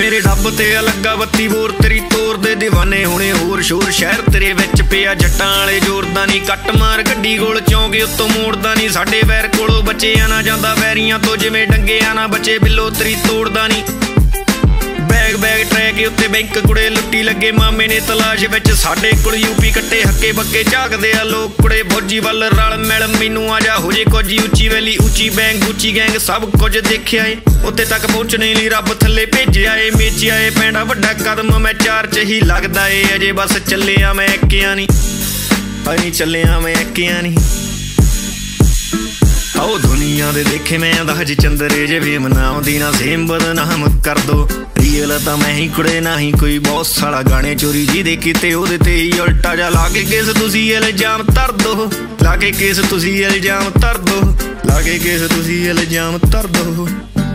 मेरे डब ते अलगा बत्ती बोर तेरी तोर दे दीवाने हुणे होर शोर शहर तेरे विच पिया जट्टां वाले जोरदा नी कट मार गड्डी कोल चौंके उत्तों मोड़दा नी साडे वैर कोलों बचिया ना जांदा वैरियां तो जिवें डंगिया ना बचे बिल्लो तेरी तोड़दा नी बैग बैग ट्रैक उत्ते बैंक कुड़े लुट्टी लगे मामे ने तलाश विच साडे कोल यूपी कट्टे हक्के बक्के झाकदे आ लोग कुड़े फौजी वल रल मिल मैनू आजा हो जे कुछ उची वैली उची बैंक गुची गैंग सब कुछ देखिया ए उत्ते तक पहुंचने लई रब थल्ले भेजिया ए मेचिया ए पैंडा वड्डा कदम मैं चार च ही लगदा ए अजे बस चलिया मैं एक्किया नी अजे चलिया मैं एक्किया नी आओ दुनिया दे देखे मैं अंदाज चंदरे जे भी मनाउंदी ना सेम बदनाम कर दो रियल तां मैं ही कुड़े ना ही कोई बॉस साला गाने चोरी जी दे किते ओदे ते ही उल्टा जा लाके केस तुसी इल्जाम धर दो लाके केस तुसी इल्जाम धर दो लाके केस तुसी इल्जाम धर दो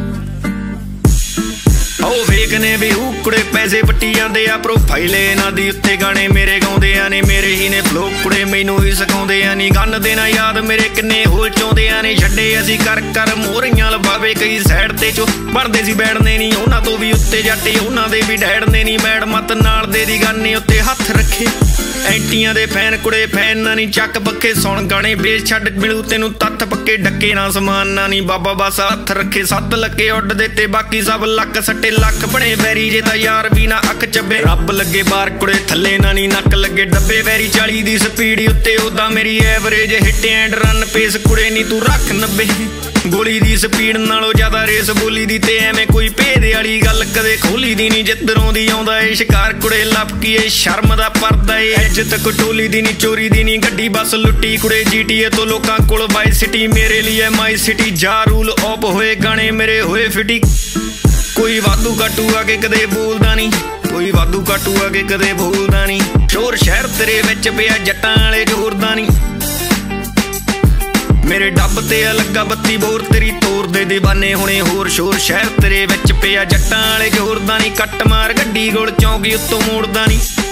ओ फेक ने भी कुड़े पैसे पट्टी जांदे आ प्रोफाइल इन्हां दी उत्ते गाने मेरे गाउंदे आ ने मेरे ही ने फ्लो कुड़े मैनू ही सिखाउंदे आ नी गन देना याद मेरे किन्ने होल चौंदे आ ने छड्डे असीं कर कर मोहरियां लवावे कई साइड ते चो बनदे सी बैठने नी उन्हां तो भी उत्ते जट्टे उन्हां दे भी डैड़ने नी मैड मत नाल दे दी गाने उत्ते हत्थ रखे एंटियां दे फैन कुड़े फैन ना नी चक पक्के सुन गाने बेस छड्ड मिलू तेनू तत्थ पक्के डक्के ना समान ना नी बाबा बस हत्थ रखे सत्त लगे उड्ड देते बाकी सब लक सट्टे लख बने वैरी जे तां यार भी ना अख चब्बे रब लगे बार कुड़े थल्ले ना नी नक लगे डब्बे वैरी 40 दी स्पीड उत्ते उदा मेरी average hit and run pace कुड़े नी तू रख 90 गोली दी स्पीड नालों ज्यादा रेस बोली दी ते एवें कोई भेद वाली गल कदे खोली दी नी जिद्धरों दी आउंदा ए शिकार कुड़े लपकी ए शर्म दा पर्दा ए इज्जत कटोली दी नी चोरी दी नी गड्डी बस लुट्टी कुड़े GTA तो लोकां कोल वाई सिटी मेरे लिए माई सिटी जा रूल ऑफ होए गाने मेरे होए फिटी कोई वादू काटू आके कदे बोलदा नी कोई वादू काटू आके कदे बोलदा नी शोर शहर तेरे विच पिया जट्टां वाले जोरदा नी मेरे डब ते अलगा बत्ती बोर तेरी तोर दे दीवाने हुणे होर शोर शहर तेरे विच पिया जट्टां वाले जोरदा नी कट मार गड्डी कोल चौंकी उत्तों मोड़दा नी